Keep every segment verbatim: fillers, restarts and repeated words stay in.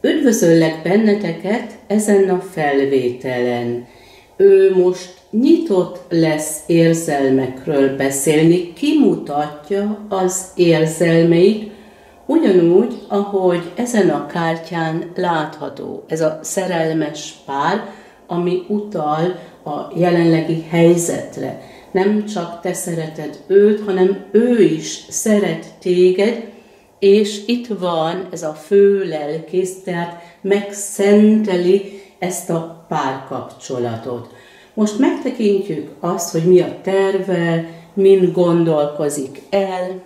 Üdvözöllek benneteket ezen a felvételen. Ő most nyitott lesz érzelmekről beszélni, kimutatja az érzelmeit, ugyanúgy, ahogy ezen a kártyán látható. Ez a szerelmes pár, ami utal a jelenlegi helyzetre. Nem csak te szereted őt, hanem ő is szeret téged, és itt van ez a fő lelkész, tehát megszenteli ezt a párkapcsolatot. Most megtekintjük azt, hogy mi a terve, min gondolkozik el.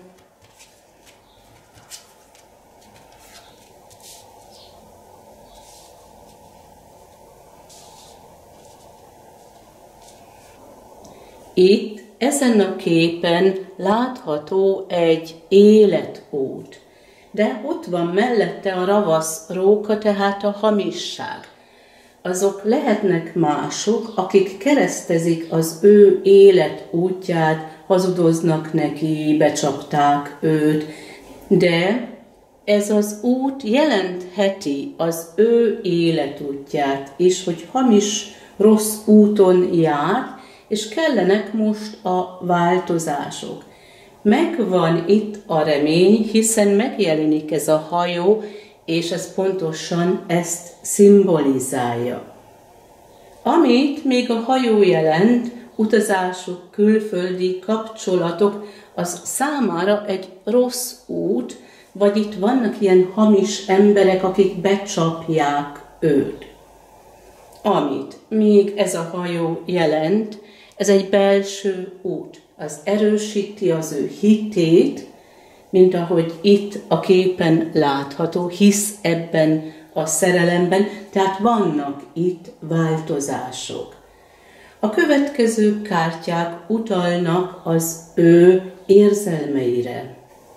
Itt, ezen a képen látható egy életút, de ott van mellette a ravasz róka, tehát a hamisság. Azok lehetnek mások, akik keresztezik az ő életútját, hazudoznak neki, becsapták őt, de ez az út jelentheti az ő életútját is, hogy hamis, rossz úton járt, és kellenek most a változások. Megvan itt a remény, hiszen megjelenik ez a hajó, és ez pontosan ezt szimbolizálja. Amit még a hajó jelent, utazások, külföldi kapcsolatok, az számára egy rossz út, vagy itt vannak ilyen hamis emberek, akik becsapják őt. Amit még ez a hajó jelent, ez egy belső út. Az erősíti az ő hitét, mint ahogy itt a képen látható, hisz ebben a szerelemben, tehát vannak itt változások. A következő kártyák utalnak az ő érzelmeire.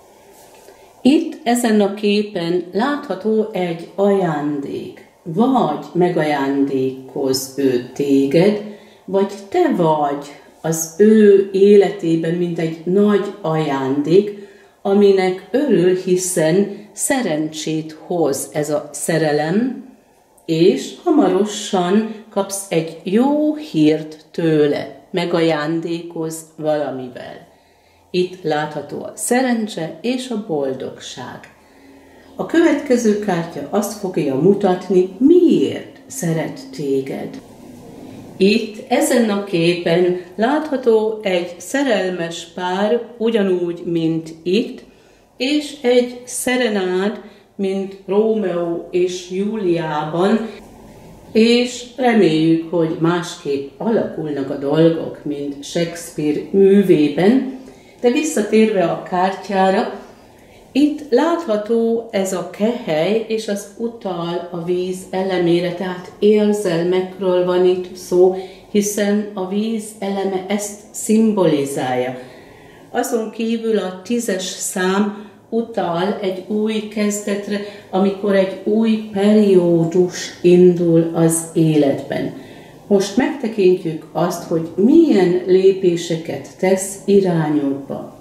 Itt ezen a képen látható egy ajándék, vagy megajándékoz ő téged, vagy te vagy az ő életében, mint egy nagy ajándék, aminek örül, hiszen szerencsét hoz ez a szerelem, és hamarosan kapsz egy jó hírt tőle, megajándékoz valamivel. Itt látható a szerencse és a boldogság. A következő kártya azt fogja mutatni, miért szeret téged. Itt, ezen a képen látható egy szerelmes pár, ugyanúgy, mint itt, és egy szerenád, mint Rómeó és Júliában, és reméljük, hogy másképp alakulnak a dolgok, mint Shakespeare művében, de visszatérve a kártyára, itt látható ez a kehely, és az utal a víz elemére, tehát érzelmekről van itt szó, hiszen a víz eleme ezt szimbolizálja. Azon kívül a tízes szám utal egy új kezdetre, amikor egy új periódus indul az életben. Most megtekintjük azt, hogy milyen lépéseket tesz irányodba.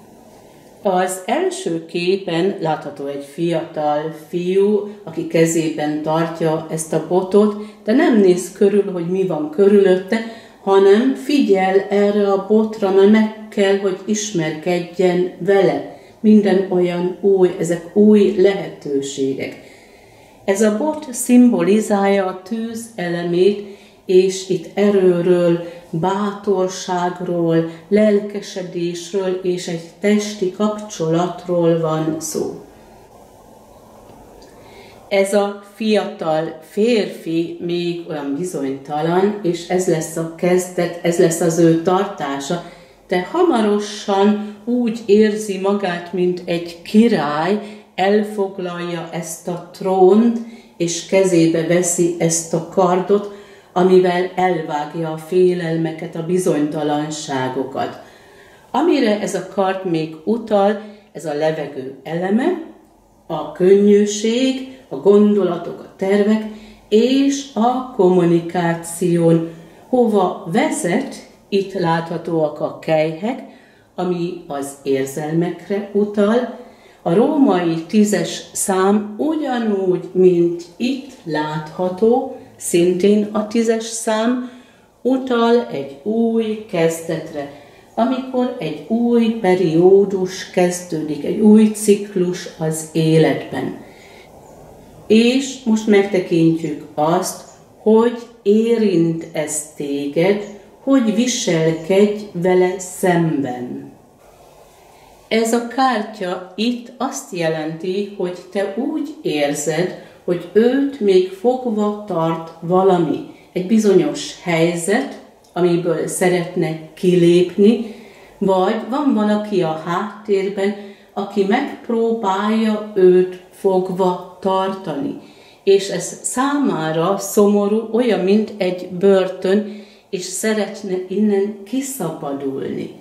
Az első képen látható egy fiatal fiú, aki kezében tartja ezt a botot, de nem néz körül, hogy mi van körülötte, hanem figyel erre a botra, mert meg kell, hogy ismerkedjen vele. Minden olyan új, ezek új lehetőségek. Ez a bot szimbolizálja a tűz elemét, és itt erőről, bátorságról, lelkesedésről és egy testi kapcsolatról van szó. Ez a fiatal férfi még olyan bizonytalan, és ez lesz a kezdet, ez lesz az ő tartása, de hamarosan úgy érzi magát, mint egy király, elfoglalja ezt a trónt, és kezébe veszi ezt a kardot, amivel elvágja a félelmeket, a bizonytalanságokat. Amire ez a kard még utal, ez a levegő eleme, a könnyűség, a gondolatok, a tervek és a kommunikáción. Hova vezet, itt láthatóak a kelyhek, ami az érzelmekre utal, A római tízes szám ugyanúgy, mint itt látható, szintén a tízes szám utal egy új kezdetre, amikor egy új periódus kezdődik, egy új ciklus az életben. És most megtekintjük azt, hogy érint ez téged, hogy viselkedj vele szemben. Ez a kártya itt azt jelenti, hogy te úgy érzed, hogy őt még fogva tart valami, egy bizonyos helyzet, amiből szeretne kilépni, vagy van valaki a háttérben, aki megpróbálja őt fogva tartani. És ez számára szomorú, olyan, mint egy börtön, és szeretne innen kiszabadulni.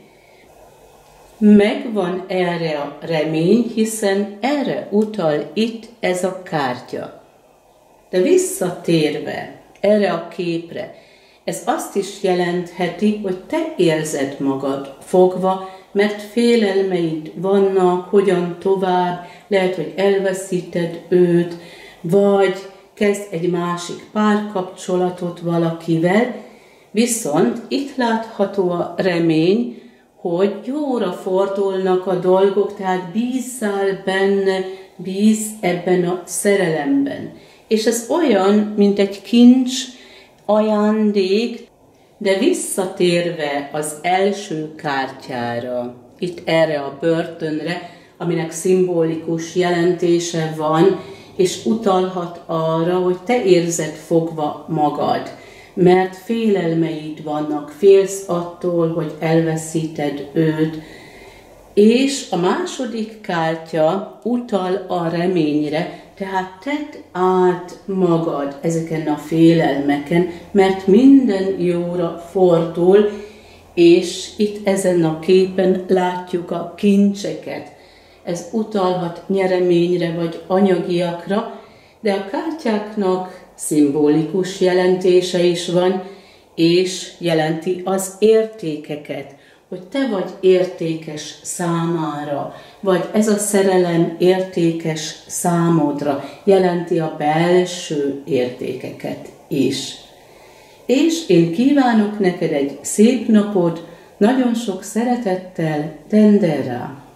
Megvan erre a remény, hiszen erre utal itt ez a kártya. De visszatérve erre a képre, ez azt is jelentheti, hogy te érzed magad fogva, mert félelmeid vannak, hogyan tovább, lehet, hogy elveszíted őt, vagy kezd egy másik párkapcsolatot valakivel, viszont itt látható a remény, hogy jóra fordulnak a dolgok, tehát bízzál benne, bízz ebben a szerelemben. És ez olyan, mint egy kincs, ajándék, de visszatérve az első kártyára, itt erre a börtönre, aminek szimbolikus jelentése van, és utalhat arra, hogy te érzed fogva magad, mert félelmeid vannak, félsz attól, hogy elveszíted őt, és a második kártya utal a reményre, tehát tedd át magad ezeken a félelmeken, mert minden jóra fordul, és itt ezen a képen látjuk a kincseket. Ez utalhat nyereményre vagy anyagiakra, de a kártyáknak szimbolikus jelentése is van, és jelenti az értékeket, hogy te vagy értékes számára, vagy ez a szerelem értékes számodra, jelenti a belső értékeket is. És én kívánok neked egy szép napot, nagyon sok szeretettel, Dendera!